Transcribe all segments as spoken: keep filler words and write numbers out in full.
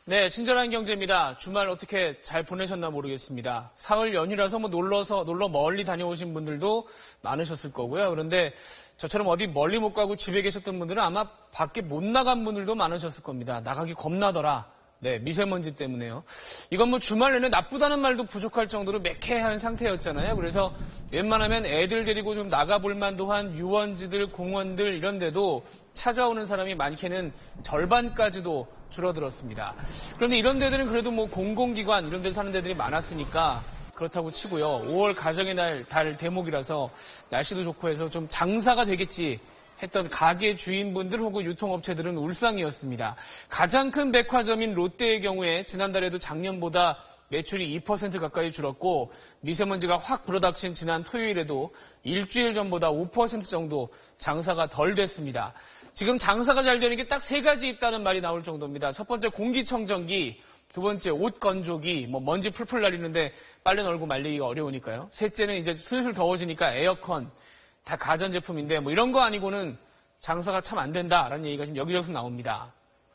네, 친절한 경제입니다. 주말 어떻게 잘 보내셨나 모르겠습니다. 사흘 연휴라서 뭐 놀러서, 놀러 멀리 다녀오신 분들도 많으셨을 거고요. 그런데 저처럼 어디 멀리 못 가고 집에 계셨던 분들은 아마 밖에 못 나간 분들도 많으셨을 겁니다. 나가기 겁나더라. 네, 미세먼지 때문에요. 이건 뭐 주말 내내 나쁘다는 말도 부족할 정도로 매캐한 상태였잖아요. 그래서 웬만하면 애들 데리고 좀 나가볼 만도 한 유원지들, 공원들 이런 데도 찾아오는 사람이 많게는 절반까지도 줄어들었습니다. 그런데 이런 데들은 그래도 뭐 공공기관 이런 데 사는 데들이 많았으니까 그렇다고 치고요. 오월 가정의 날, 달 대목이라서 날씨도 좋고 해서 좀 장사가 되겠지 했던 가게 주인분들 혹은 유통업체들은 울상이었습니다. 가장 큰 백화점인 롯데의 경우에 지난달에도 작년보다 매출이 이 퍼센트 가까이 줄었고 미세먼지가 확 불어닥친 지난 토요일에도 일주일 전보다 오 퍼센트 정도 장사가 덜 됐습니다. 지금 장사가 잘 되는 게 딱 세 가지 있다는 말이 나올 정도입니다. 첫 번째 공기청정기, 두 번째 옷 건조기, 뭐 먼지 풀풀 날리는데 빨래 널고 말리기가 어려우니까요. 셋째는 이제 슬슬 더워지니까 에어컨, 다 가전제품인데 뭐 이런 거 아니고는 장사가 참 안 된다라는 얘기가 지금 여기저기서 나옵니다.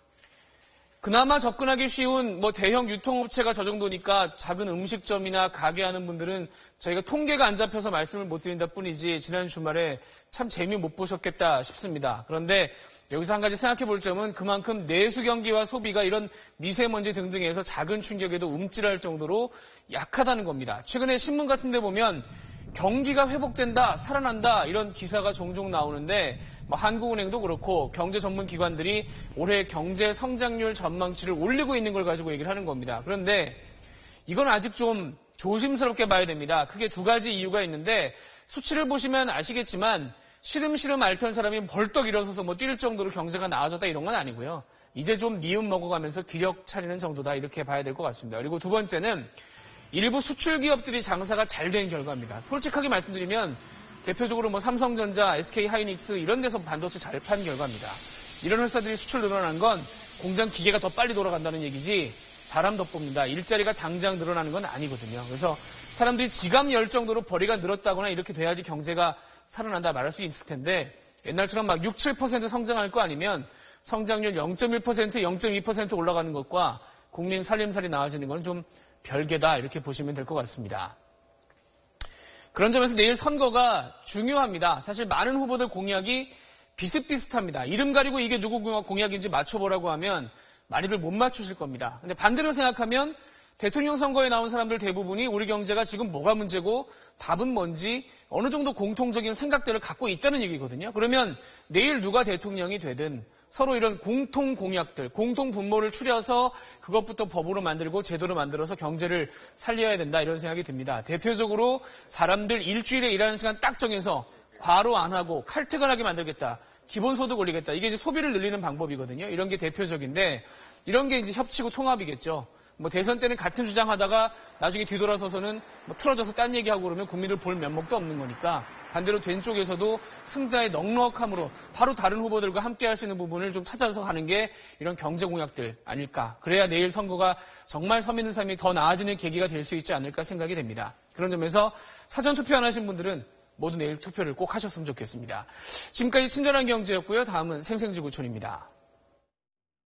그나마 접근하기 쉬운 뭐 대형 유통업체가 저 정도니까 작은 음식점이나 가게 하는 분들은 저희가 통계가 안 잡혀서 말씀을 못 드린다 뿐이지 지난 주말에 참 재미 못 보셨겠다 싶습니다. 그런데 여기서 한 가지 생각해 볼 점은 그만큼 내수 경기와 소비가 이런 미세먼지 등등에서 작은 충격에도 움찔할 정도로 약하다는 겁니다. 최근에 신문 같은 데 보면 경기가 회복된다, 살아난다 이런 기사가 종종 나오는데 뭐 한국은행도 그렇고 경제 전문 기관들이 올해 경제 성장률 전망치를 올리고 있는 걸 가지고 얘기를 하는 겁니다. 그런데 이건 아직 좀 조심스럽게 봐야 됩니다. 크게 두 가지 이유가 있는데 수치를 보시면 아시겠지만 시름시름 앓던 사람이 벌떡 일어서서 뭐 뛸 정도로 경제가 나아졌다 이런 건 아니고요. 이제 좀 미음 먹어가면서 기력 차리는 정도다 이렇게 봐야 될 것 같습니다. 그리고 두 번째는 일부 수출 기업들이 장사가 잘 된 결과입니다. 솔직하게 말씀드리면 대표적으로 뭐 삼성전자, 에스케이하이닉스 이런 데서 반도체 잘 판 결과입니다. 이런 회사들이 수출 늘어난 건 공장 기계가 더 빨리 돌아간다는 얘기지 사람 덕분입니다. 일자리가 당장 늘어나는 건 아니거든요. 그래서 사람들이 지갑 열 정도로 벌이가 늘었다거나 이렇게 돼야지 경제가 살아난다 말할 수 있을 텐데 옛날처럼 막 육, 칠 퍼센트 성장할 거 아니면 성장률 영 점 일 퍼센트, 영 점 이 퍼센트 올라가는 것과 국민 살림살이 나아지는 건 좀 별개다 이렇게 보시면 될 것 같습니다. 그런 점에서 내일 선거가 중요합니다. 사실 많은 후보들 공약이 비슷비슷합니다. 이름 가리고 이게 누구 공약인지 맞춰보라고 하면 많이들 못 맞추실 겁니다. 근데 반대로 생각하면 대통령 선거에 나온 사람들 대부분이 우리 경제가 지금 뭐가 문제고 답은 뭔지 어느 정도 공통적인 생각들을 갖고 있다는 얘기거든요. 그러면 내일 누가 대통령이 되든 서로 이런 공통 공약들, 공통 분모를 추려서 그것부터 법으로 만들고 제도로 만들어서 경제를 살려야 된다 이런 생각이 듭니다. 대표적으로 사람들 일주일에 일하는 시간 딱 정해서 과로 안 하고 칼퇴근하게 만들겠다. 기본소득 올리겠다. 이게 이제 소비를 늘리는 방법이거든요. 이런 게 대표적인데 이런 게 이제 협치고 통합이겠죠. 뭐 대선 때는 같은 주장하다가 나중에 뒤돌아서서는 뭐 틀어져서 딴 얘기하고 그러면 국민들 볼 면목도 없는 거니까 반대로 된 쪽에서도 승자의 넉넉함으로 바로 다른 후보들과 함께 할 수 있는 부분을 좀 찾아서 가는 게 이런 경제 공약들 아닐까. 그래야 내일 선거가 정말 서민의 삶이 더 나아지는 계기가 될 수 있지 않을까 생각이 됩니다. 그런 점에서 사전투표 안 하신 분들은 모두 내일 투표를 꼭 하셨으면 좋겠습니다. 지금까지 친절한 경제였고요. 다음은 생생지구촌입니다.